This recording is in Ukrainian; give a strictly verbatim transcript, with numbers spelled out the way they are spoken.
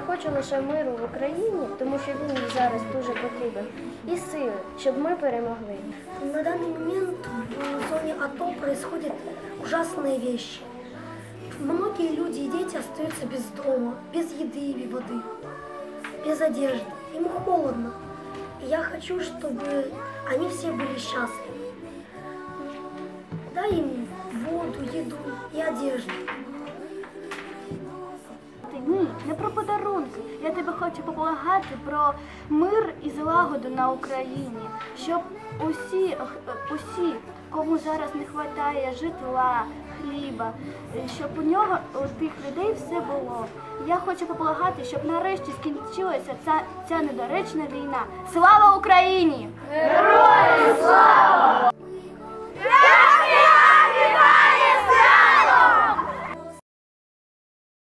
хочу лише миру в Україні, тому що він їй зараз дуже потрібен, і сили, щоб ми перемогли. На данный момент в зоне АТО происходят ужасные вещи. Многие люди и дети остаются без дома, без еды и воды, без одежды. Им холодно. И я хочу, чтобы они все были счастливы. Дай им воду, еду и одежду. Ні, не про подарунки. Я тебе хочу поблагати про мир і злагоду на Україні, щоб усі, усі, кому зараз не вистачає житла, хліба, щоб у нього, у тих людей все було. Я хочу поблагати, щоб нарешті скінчилася ця, ця недоречна війна. Слава Україні! Героям слава!